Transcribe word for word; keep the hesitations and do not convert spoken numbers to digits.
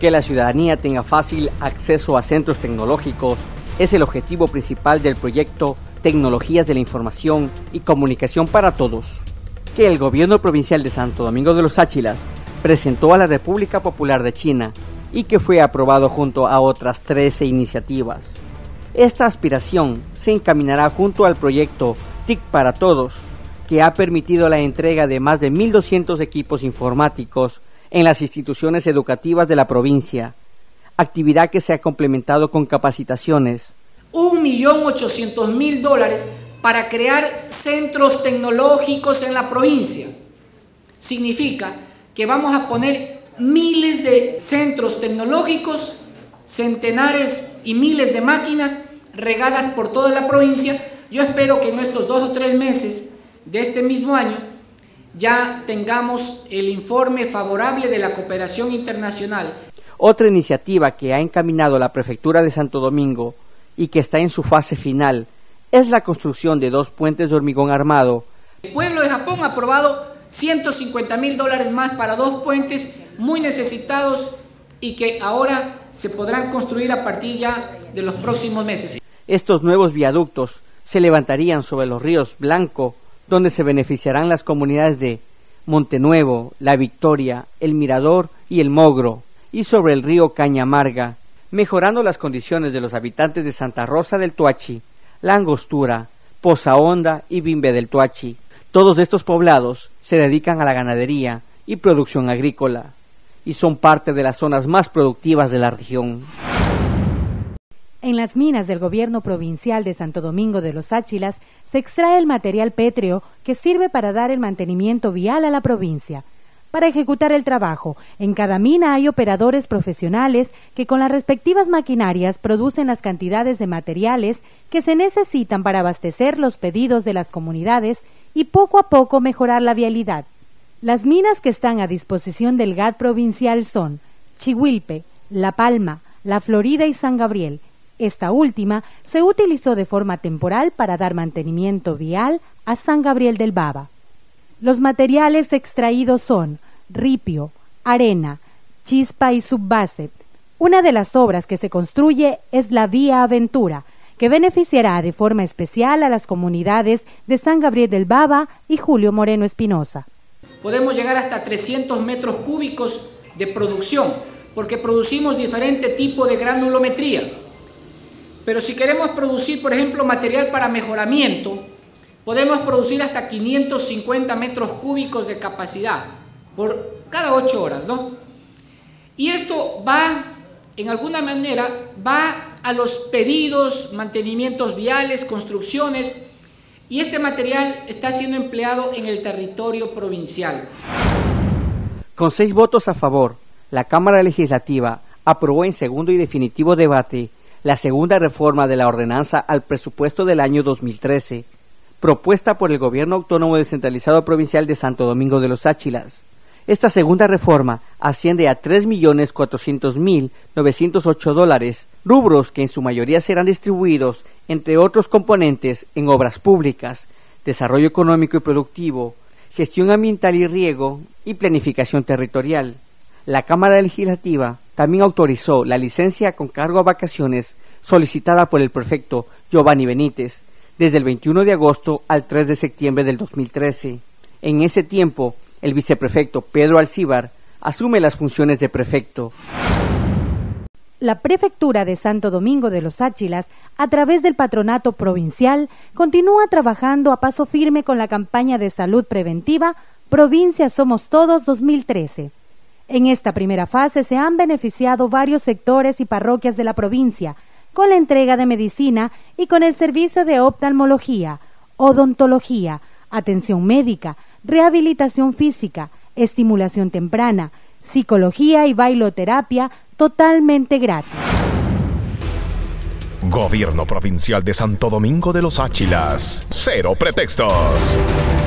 Que la ciudadanía tenga fácil acceso a centros tecnológicos es el objetivo principal del proyecto Tecnologías de la Información y Comunicación para Todos, que el gobierno provincial de Santo Domingo de los Áchilas presentó a la República Popular de China y que fue aprobado junto a otras trece iniciativas. Esta aspiración se encaminará junto al proyecto T I C para Todos, que ha permitido la entrega de más de mil doscientos equipos informáticos en las instituciones educativas de la provincia, actividad que se ha complementado con capacitaciones. Un millón ochocientos mil dólares para crear centros tecnológicos en la provincia. Significa que vamos a poner miles de centros tecnológicos, centenares y miles de máquinas regadas por toda la provincia. Yo espero que en estos dos o tres meses de este mismo año ya tengamos el informe favorable de la cooperación internacional. Otra iniciativa que ha encaminado la Prefectura de Santo Domingo y que está en su fase final es la construcción de dos puentes de hormigón armado. El pueblo de Japón ha aprobado ciento cincuenta mil dólares más para dos puentes muy necesitados y que ahora se podrán construir a partir ya de los próximos meses. Estos nuevos viaductos se levantarían sobre los ríos Blanco, donde se beneficiarán las comunidades de Montenuevo, La Victoria, El Mirador y El Mogro, y sobre el río Caña Amarga, mejorando las condiciones de los habitantes de Santa Rosa del Tuachi, La Angostura, Poza Honda y Bimbe del Tuachi. Todos estos poblados se dedican a la ganadería y producción agrícola, y son parte de las zonas más productivas de la región. En las minas del gobierno provincial de Santo Domingo de los Áchilas se extrae el material pétreo que sirve para dar el mantenimiento vial a la provincia. Para ejecutar el trabajo, en cada mina hay operadores profesionales que con las respectivas maquinarias producen las cantidades de materiales que se necesitan para abastecer los pedidos de las comunidades y poco a poco mejorar la vialidad. Las minas que están a disposición del G A T provincial son Chihuilpe, La Palma, La Florida y San Gabriel. Esta última se utilizó de forma temporal para dar mantenimiento vial a San Gabriel del Baba. Los materiales extraídos son ripio, arena, chispa y subbase. Una de las obras que se construye es la Vía Aventura, que beneficiará de forma especial a las comunidades de San Gabriel del Baba y Julio Moreno Espinosa. Podemos llegar hasta trescientos metros cúbicos de producción, porque producimos diferente tipo de granulometría. Pero si queremos producir, por ejemplo, material para mejoramiento, podemos producir hasta quinientos cincuenta metros cúbicos de capacidad por cada ocho horas, ¿no? Y esto va, en alguna manera, va a los pedidos, mantenimientos viales, construcciones, y este material está siendo empleado en el territorio provincial. Con seis votos a favor, la Cámara Legislativa aprobó en segundo y definitivo debate la segunda reforma de la ordenanza al presupuesto del año dos mil trece, propuesta por el Gobierno Autónomo Descentralizado Provincial de Santo Domingo de los Áchilas. Esta segunda reforma asciende a tres millones cuatrocientos mil novecientos ocho dólares, rubros que en su mayoría serán distribuidos, entre otros componentes, en obras públicas, desarrollo económico y productivo, gestión ambiental y riego y planificación territorial. La Cámara Legislativa también autorizó la licencia con cargo a vacaciones solicitada por el prefecto Giovanni Benítez desde el veintiuno de agosto al tres de septiembre del dos mil trece. En ese tiempo, el viceprefecto Pedro Alcíbar asume las funciones de prefecto. La Prefectura de Santo Domingo de los Áchilas, a través del Patronato Provincial, continúa trabajando a paso firme con la campaña de salud preventiva Provincia Somos Todos dos mil trece. En esta primera fase se han beneficiado varios sectores y parroquias de la provincia, con la entrega de medicina y con el servicio de oftalmología, odontología, atención médica, rehabilitación física, estimulación temprana, psicología y bailoterapia totalmente gratis. Gobierno Provincial de Santo Domingo de los Áchilas. Cero pretextos.